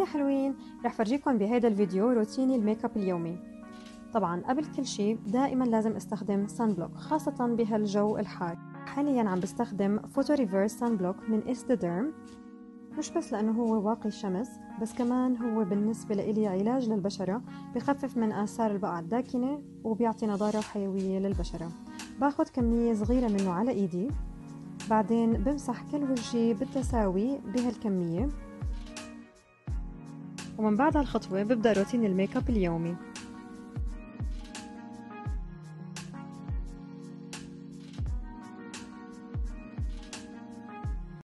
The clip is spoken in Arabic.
يا حلوين، رح فرجيكم بهذا الفيديو روتيني الميك اب اليومي. طبعا قبل كل شيء دائما لازم استخدم سان بلوك، خاصة بهالجو الحار. حاليا عم بستخدم فوتو ريفيرس سان بلوك من إستديرم، مش بس لأنه هو واقي الشمس، بس كمان هو بالنسبة لإلي علاج للبشرة، بخفف من آثار البقع الداكنة وبيعطي نضارة وحيوية للبشرة. باخد كمية صغيرة منه على إيدي، بعدين بمسح كل وجهي بالتساوي بهالكمية، ومن بعد هالخطوة ببدأ روتين الميك اب اليومي.